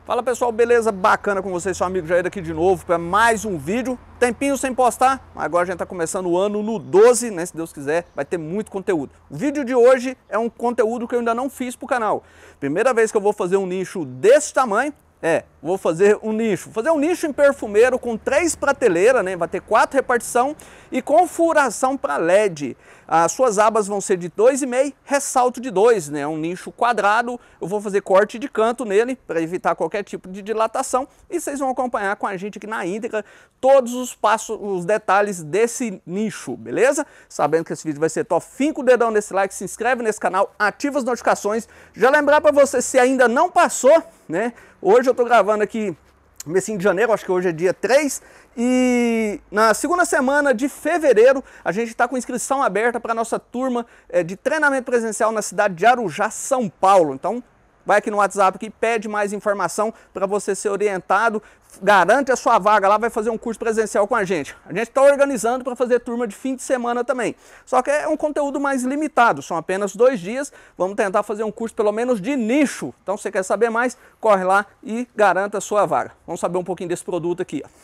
Fala pessoal, beleza? Bacana com vocês, seu amigo Jair aqui de novo para mais um vídeo. Tempinho sem postar, agora a gente tá começando o ano no 12, né? Se Deus quiser, vai ter muito conteúdo. O vídeo de hoje é um conteúdo que eu ainda não fiz pro canal. Primeira vez que eu vou fazer um nicho desse tamanho. Vou fazer um nicho em perfumeiro com 3 prateleiras, né? Vai ter 4 repartição e com furação para LED. As suas abas vão ser de 2,5, ressalto de 2, né? Um nicho quadrado. Eu vou fazer corte de canto nele para evitar qualquer tipo de dilatação e vocês vão acompanhar com a gente aqui na íntegra todos os passos, os detalhes desse nicho, beleza? Sabendo que esse vídeo vai ser top, finca o dedão nesse like, se inscreve nesse canal, ativa as notificações. Já lembrar para você, se ainda não passou, né? Hoje eu tô gravando aqui comecinho de janeiro, acho que hoje é dia 3, e na segunda semana de fevereiro a gente está com inscrição aberta para a nossa turma de treinamento presencial na cidade de Arujá, São Paulo. Então vai aqui no WhatsApp que pede mais informação para você ser orientado, garante a sua vaga lá, vai fazer um curso presencial com a gente. A gente está organizando para fazer turma de fim de semana também, só que é um conteúdo mais limitado, são apenas 2 dias, vamos tentar fazer um curso pelo menos de nicho. Então se você quer saber mais, corre lá e garanta a sua vaga. Vamos saber um pouquinho desse produto aqui, ó.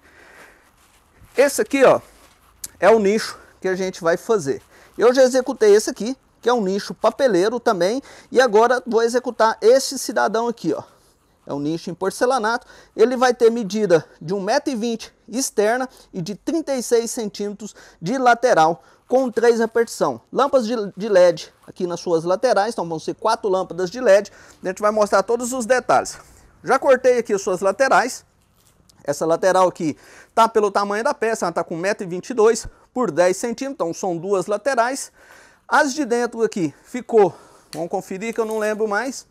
Esse aqui, ó, é o nicho que a gente vai fazer. Eu já executei esse aqui, que é um nicho papeleiro também, e agora vou executar esse cidadão aqui, ó. É um nicho em porcelanato, ele vai ter medida de 1,20 m externa e de 36 centímetros de lateral, com 3 repartição. Lâmpadas de LED aqui nas suas laterais, então vão ser 4 lâmpadas de LED, a gente vai mostrar todos os detalhes. Já cortei aqui as suas laterais, essa lateral aqui tá pelo tamanho da peça, ela tá com 1,22 m por 10 centímetros, então são 2 laterais. As de dentro aqui ficou, vamos conferir que eu não lembro mais,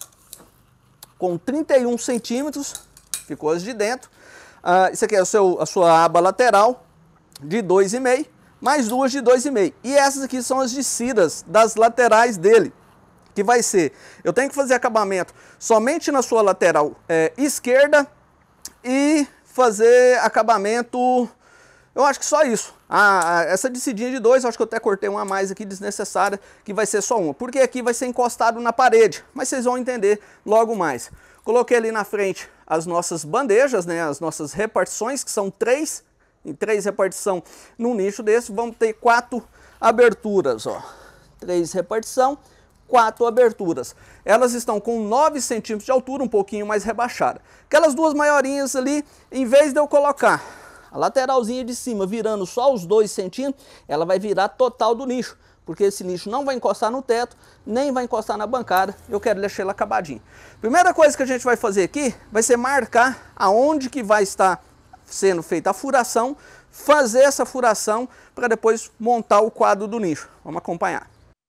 com 31 centímetros, ficou as de dentro. Isso aqui é a sua aba lateral de 2,5 m, mais 2 de 2,5 m. E essas aqui são as descidas das laterais dele, que vai ser, eu tenho que fazer acabamento somente na sua lateral esquerda e fazer acabamento, eu acho que só isso. Essa descidinha de 2, acho que eu até cortei uma a mais aqui desnecessária, que vai ser só uma, porque aqui vai ser encostado na parede, mas vocês vão entender logo mais. Coloquei ali na frente as nossas bandejas, né, as nossas repartições, que são 3, em 3 repartição num nicho desse, vamos ter 4 aberturas, ó. 3 repartição, 4 aberturas. Elas estão com 9 centímetros de altura, um pouquinho mais rebaixada. Aquelas 2 maiorinhas ali, em vez de eu colocar a lateralzinha de cima virando só os 2 centímetros, ela vai virar total do nicho, porque esse nicho não vai encostar no teto, nem vai encostar na bancada, eu quero deixar ele acabadinho. Primeira coisa que a gente vai fazer aqui, vai ser marcar aonde que vai estar sendo feita a furação, fazer essa furação, para depois montar o quadro do nicho. Vamos acompanhar.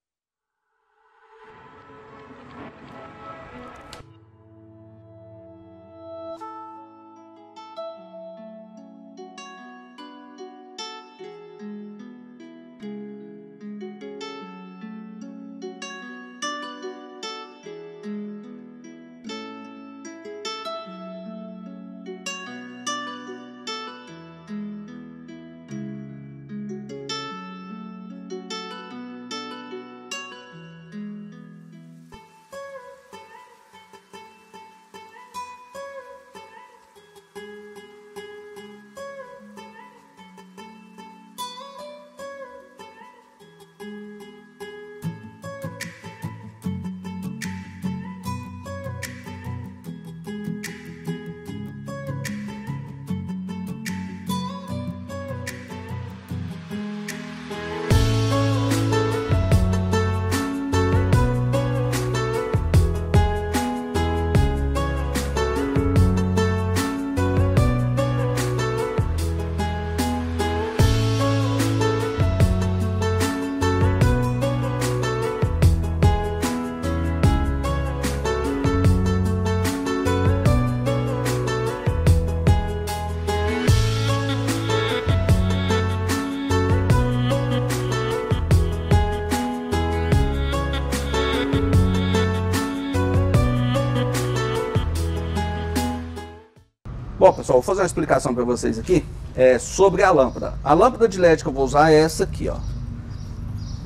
Bom, pessoal, vou fazer uma explicação para vocês aqui sobre a lâmpada. A lâmpada de LED que eu vou usar é essa aqui, ó.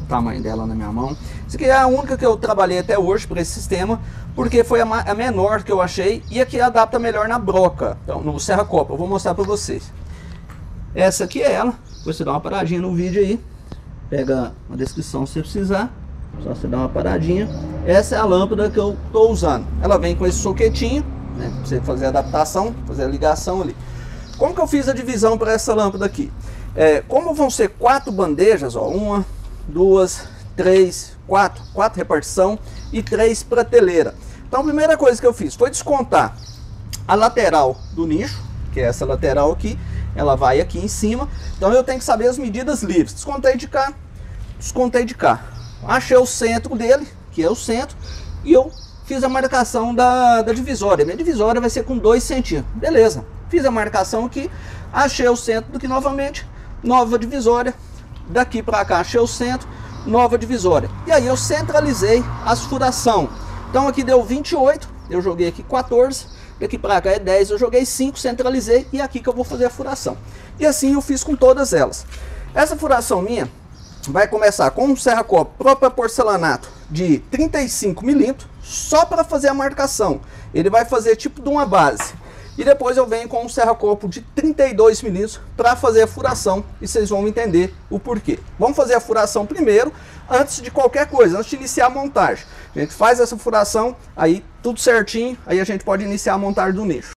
o tamanho dela na minha mão. Essa aqui é a única que eu trabalhei até hoje para esse sistema, porque foi a menor que eu achei e aqui adapta melhor na broca, então, no Serra Copa. Eu vou mostrar para vocês. Essa aqui é ela, você dá uma paradinha no vídeo aí, pega uma descrição se você precisar, só você dá uma paradinha. Essa é a lâmpada que eu estou usando, ela vem com esse soquetinho, né, para você fazer a adaptação, fazer a ligação ali. Como que eu fiz a divisão para essa lâmpada aqui? Como vão ser 4 bandejas, ó, 1, 2, 3, 4 repartição e 3 prateleira. Então a primeira coisa que eu fiz foi descontar a lateral do nicho, que é essa lateral aqui, ela vai aqui em cima, então eu tenho que saber as medidas livres. Descontei de cá, descontei de cá, achei o centro dele, que é o centro, e eu fiz a marcação da divisória. Minha divisória vai ser com 2 centímetros, beleza. Fiz a marcação aqui, achei o centro daqui novamente, nova divisória, daqui para cá achei o centro, nova divisória. E aí eu centralizei as furação. Então aqui deu 28, eu joguei aqui 14, daqui para cá é 10, eu joguei 5, centralizei e aqui que eu vou fazer a furação. E assim eu fiz com todas elas. Essa furação minha vai começar com um Serra Copa próprio porcelanato de 35 milímetros, só para fazer a marcação. Ele vai fazer tipo de uma base. E depois eu venho com um serra-copo de 32 milímetros para fazer a furação e vocês vão entender o porquê. Vamos fazer a furação primeiro, antes de qualquer coisa, antes de iniciar a montagem. A gente faz essa furação, aí tudo certinho, aí a gente pode iniciar a montagem do nicho.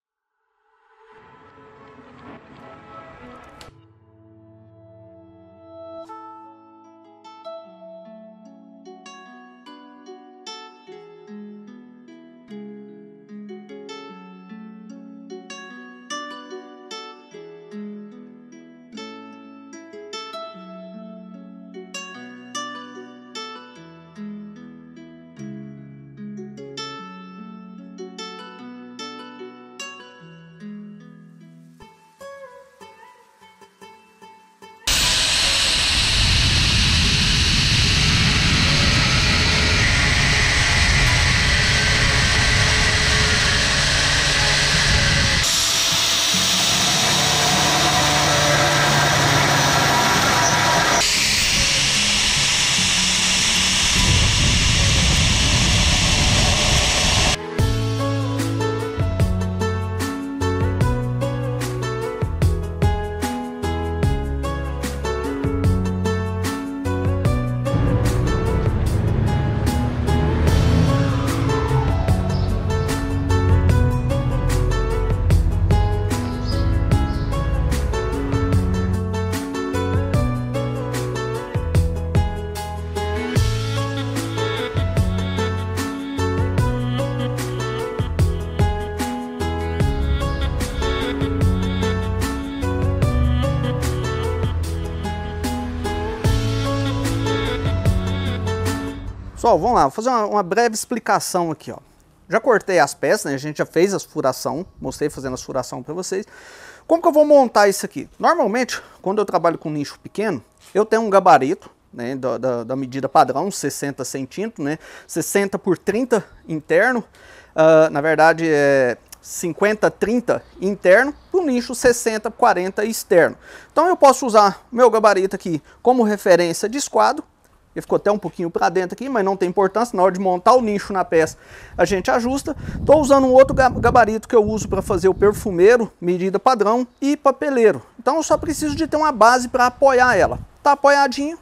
Pessoal, vamos lá, vou fazer uma breve explicação aqui, ó. Já cortei as peças, né? A gente já fez as furação, mostrei fazendo as furação para vocês. Como que eu vou montar isso aqui? Normalmente, quando eu trabalho com nicho pequeno, eu tenho um gabarito, né, da medida padrão, 60 centímetros, né, 60 por 30 interno, na verdade é 50-30 interno, para o nicho 60-40 externo. Então eu posso usar meu gabarito aqui como referência de esquadro. Ele ficou até um pouquinho para dentro aqui, mas não tem importância. Na hora de montar o nicho na peça, a gente ajusta. Estou usando um outro gabarito que eu uso para fazer o perfumeiro, medida padrão e papeleiro. Então eu só preciso de ter uma base para apoiar ela. Tá apoiadinho.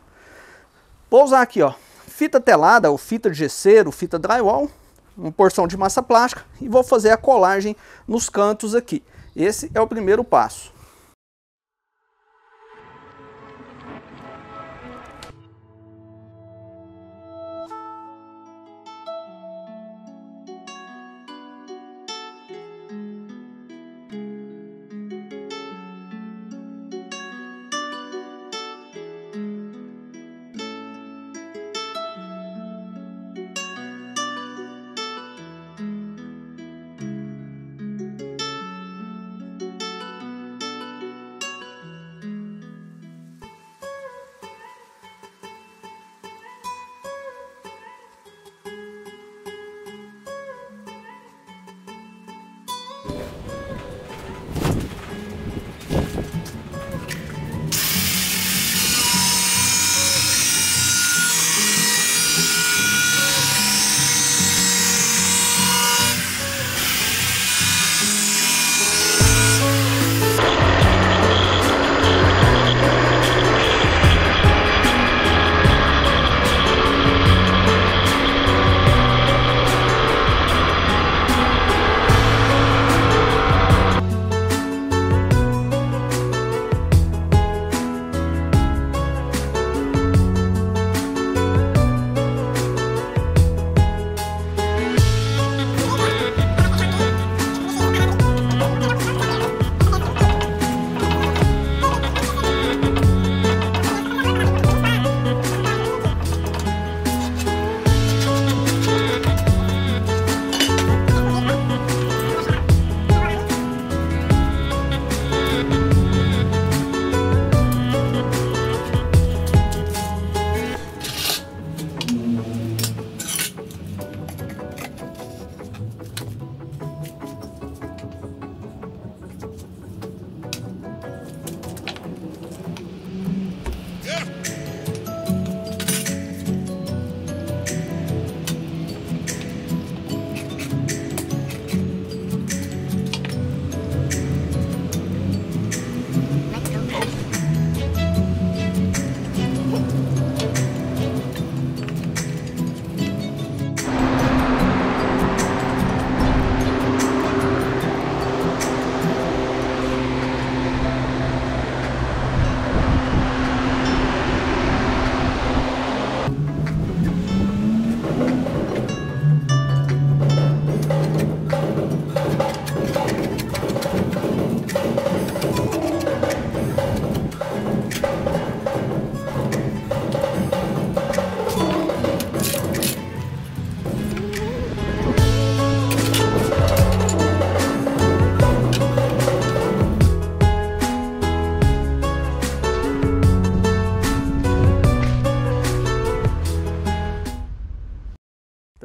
Vou usar aqui, ó, fita telada, ou fita de gesseiro, fita drywall, uma porção de massa plástica e vou fazer a colagem nos cantos aqui. Esse é o primeiro passo.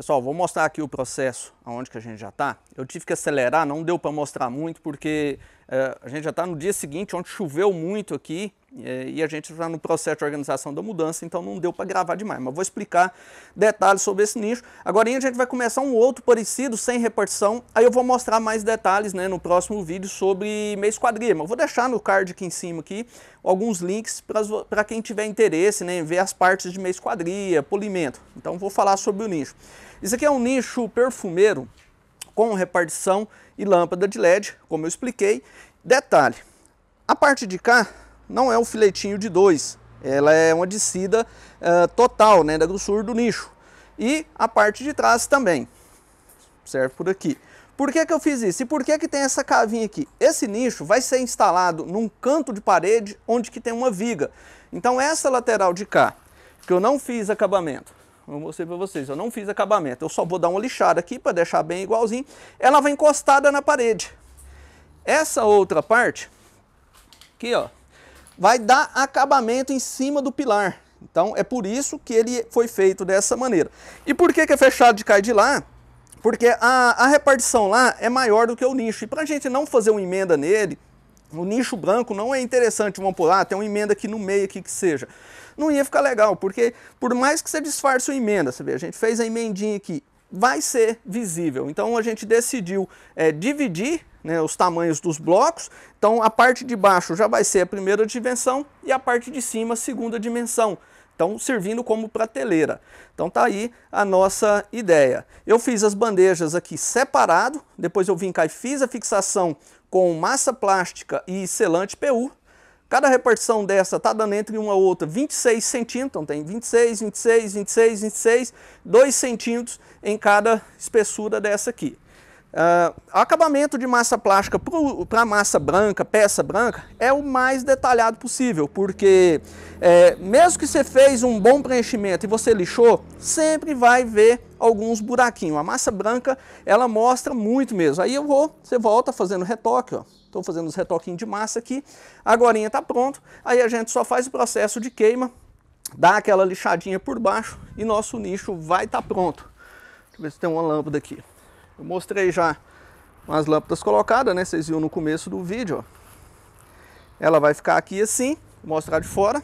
Pessoal, vou mostrar aqui o processo aonde que a gente já está. Eu tive que acelerar, não deu para mostrar muito porque a gente já está no dia seguinte, onde choveu muito aqui e a gente está no processo de organização da mudança, então não deu para gravar demais. Mas vou explicar detalhes sobre esse nicho. Agora a gente vai começar um outro parecido, sem repartição. Aí eu vou mostrar mais detalhes, né, no próximo vídeo sobre meia esquadria. Mas eu vou deixar no card aqui em cima aqui alguns links para quem tiver interesse, né, em ver as partes de meia esquadria, polimento. Então vou falar sobre o nicho. Isso aqui é um nicho perfumeiro com repartição e lâmpada de LED, como eu expliquei. Detalhe, a parte de cá não é um filetinho de 2, ela é uma descida total, né, da grossura do nicho. E a parte de trás também, serve por aqui. Por que que eu fiz isso? E por que que tem essa cavinha aqui? Esse nicho vai ser instalado num canto de parede onde que tem uma viga. Então essa lateral de cá, que eu não fiz acabamento, vou mostrar para vocês, eu não fiz acabamento, eu só vou dar uma lixada aqui para deixar bem igualzinho, ela vai encostada na parede. Essa outra parte, aqui ó, vai dar acabamento em cima do pilar. Então é por isso que ele foi feito dessa maneira. E por que que é fechado de cá e de lá? Porque a repartição lá é maior do que o nicho. E para a gente não fazer uma emenda nele, o nicho branco não é interessante, vamos por lá, tem uma emenda aqui no meio aqui que seja. Não ia ficar legal, porque por mais que você disfarce uma emenda, você vê, a gente fez a emendinha aqui, vai ser visível. Então a gente decidiu dividir, né, os tamanhos dos blocos. Então a parte de baixo já vai ser a primeira dimensão e a parte de cima a segunda dimensão. Então servindo como prateleira. Então tá aí a nossa ideia. Eu fiz as bandejas aqui separado, depois eu vim cá e fiz a fixação com massa plástica e selante PU. Cada repartição dessa está dando entre uma outra 26 centímetros, então tem 26, 26, 26, 26, 2 centímetros em cada espessura dessa aqui. O acabamento de massa plástica para massa branca, peça branca, é o mais detalhado possível, porque mesmo que você fez um bom preenchimento e você lixou, sempre vai ver alguns buraquinhos. A massa branca, ela mostra muito mesmo. Aí você volta fazendo retoque, ó. Estou fazendo os retoquinhos de massa aqui, agora está pronto, aí a gente só faz o processo de queima, dá aquela lixadinha por baixo e nosso nicho vai estar pronto. Deixa eu ver se tem uma lâmpada aqui. Eu mostrei já umas lâmpadas colocadas, né? Vocês viram no começo do vídeo, ó. Ela vai ficar aqui assim, vou mostrar de fora.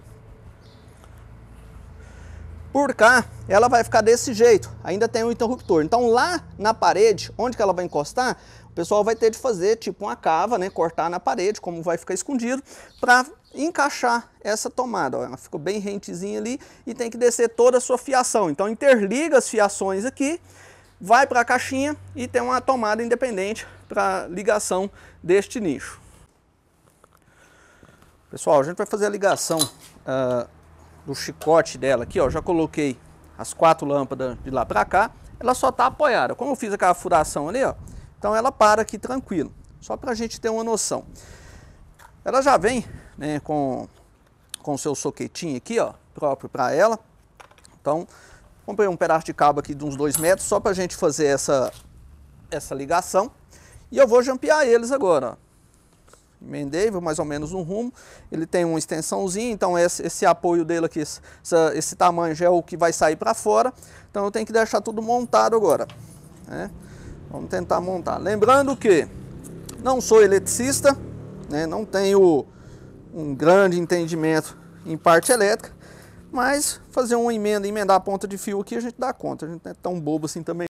Por cá, ela vai ficar desse jeito, ainda tem um interruptor. Então lá na parede, onde que ela vai encostar, o pessoal vai ter de fazer tipo uma cava, né? Cortar na parede, como vai ficar escondido, para encaixar essa tomada. Ó, ela ficou bem rentezinha ali e tem que descer toda a sua fiação. Então interliga as fiações aqui, vai para a caixinha e tem uma tomada independente para ligação deste nicho. Pessoal, a gente vai fazer a ligação do chicote dela aqui, ó. Já coloquei as 4 lâmpadas de lá para cá, ela só está apoiada. Como eu fiz aquela furação ali, ó, então ela para aqui tranquilo, só para a gente ter uma noção. Ela já vem, né, com o seu soquetinho aqui, ó, próprio para ela. Então comprei um pedaço de cabo aqui de uns 2 metros, só para a gente fazer essa ligação. E eu vou jampear eles agora, ó. Emendei, vou mais ou menos no rumo. Ele tem uma extensãozinha, então esse apoio dele aqui, esse tamanho já é o que vai sair para fora. Então eu tenho que deixar tudo montado agora, né? Vamos tentar montar. Lembrando que não sou eletricista, né? Não tenho um grande entendimento em parte elétrica, mas fazer uma emenda, emendar a ponta de fio aqui, a gente dá conta. A gente não é tão bobo assim também.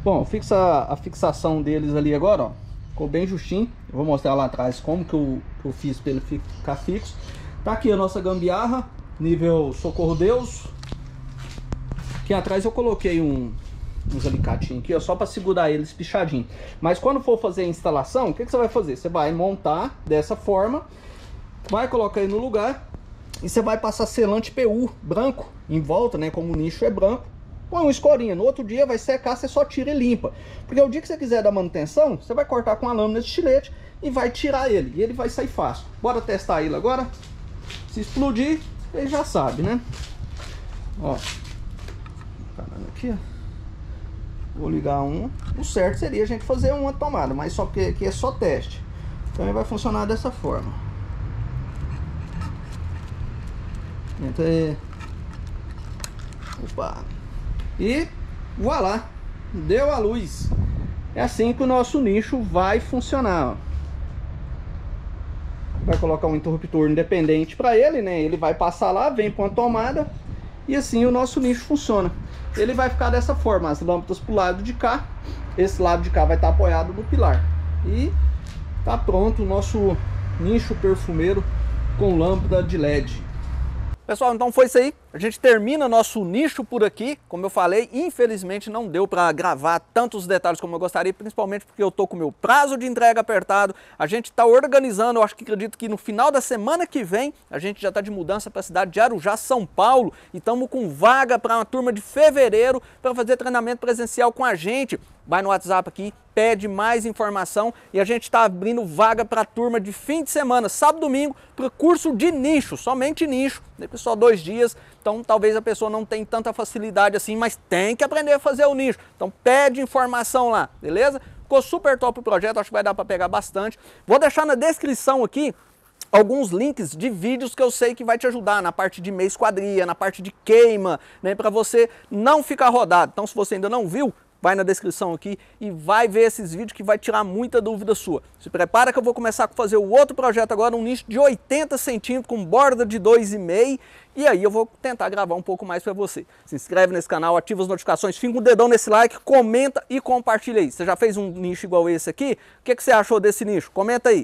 Bom, fixa a fixação deles ali agora, ó. Ficou bem justinho. Eu vou mostrar lá atrás como que eu fiz para ele ficar fixo. Tá aqui a nossa gambiarra, nível Socorro Deus. Aqui atrás eu coloquei uns alicatinhos aqui, ó, só para segurar eles pichadinho. Mas quando for fazer a instalação, o que você vai fazer? Você vai montar dessa forma, vai colocar aí no lugar e você vai passar selante PU branco em volta, né? Como o nicho é branco, põe uma escorinha. No outro dia vai secar, você só tira e limpa. Porque o dia que você quiser dar manutenção, você vai cortar com a lâmina de estilete e vai tirar ele. E ele vai sair fácil. Bora testar ele agora? Se explodir, ele já sabe, né? Ó, caramba, aqui, ó. Vou ligar um. O certo seria a gente fazer uma tomada, mas só que aqui é só teste. Então ele vai funcionar dessa forma. Entra aí. Opa. E voilá, deu a luz. É assim que o nosso nicho vai funcionar, ó. Vai colocar um interruptor independente para ele, né? Ele vai passar lá, vem com a tomada e assim o nosso nicho funciona. Ele vai ficar dessa forma, as lâmpadas pro lado de cá, esse lado de cá vai estar apoiado no pilar. E tá pronto o nosso nicho perfumeiro com lâmpada de LED. Pessoal, então foi isso aí. A gente termina nosso nicho por aqui. Como eu falei, infelizmente não deu para gravar tantos detalhes como eu gostaria, principalmente porque eu tô com o meu prazo de entrega apertado. A gente está organizando, eu acredito que no final da semana que vem, a gente já está de mudança para a cidade de Arujá, São Paulo. E estamos com vaga para uma turma de fevereiro para fazer treinamento presencial com a gente. Vai no WhatsApp aqui, pede mais informação e a gente está abrindo vaga para a turma de fim de semana, sábado e domingo, para curso de nicho, somente nicho, só 2 dias, então talvez a pessoa não tenha tanta facilidade assim, mas tem que aprender a fazer o nicho, então pede informação lá, beleza? Ficou super top o projeto, acho que vai dar para pegar bastante. Vou deixar na descrição aqui alguns links de vídeos que eu sei que vai te ajudar na parte de meia esquadria, na parte de queima, né, para você não ficar rodado. Então se você ainda não viu, vai na descrição aqui e vai ver esses vídeos que vai tirar muita dúvida sua. Se prepara que eu vou começar a fazer o outro projeto agora, um nicho de 80 centímetros com borda de 2,5 e aí eu vou tentar gravar um pouco mais para você. Se inscreve nesse canal, ativa as notificações, fica com o dedão nesse like, comenta e compartilha aí. Você já fez um nicho igual esse aqui? O que você achou desse nicho? Comenta aí.